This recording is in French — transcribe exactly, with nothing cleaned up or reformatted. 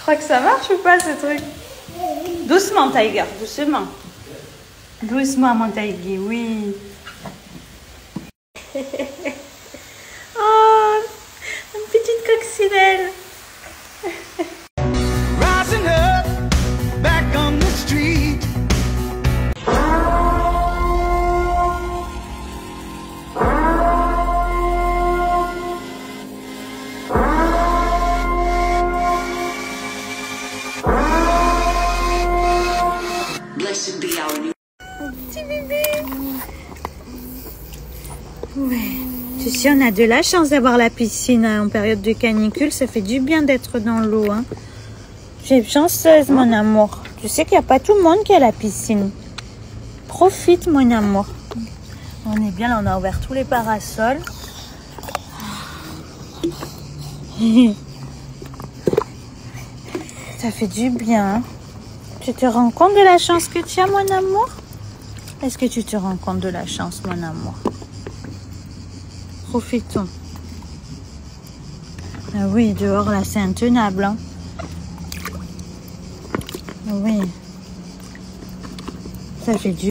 crois que ça marche ou pas, ce truc? Doucement, Tiger, doucement. Doucement, mon Tiger, oui. Oh, une petite coccinelle. Rising up, back on the street. Blessed be our new. Petit bébé. Ouais. Tu sais, on a de la chance d'avoir la piscine hein, en période de canicule. Ça fait du bien d'être dans l'eau. Hein. J'ai chanceuse, mon amour. Tu sais qu'il n'y a pas tout le monde qui a la piscine. Profite, mon amour. On est bien là, on a ouvert tous les parasols. Ça fait du bien. Hein. Tu te rends compte de la chance que tu as, mon amour? Est-ce que tu te rends compte de la chance, mon amour? Profitons. Ah oui, dehors, là, c'est intenable. Hein. Oui. Ça fait du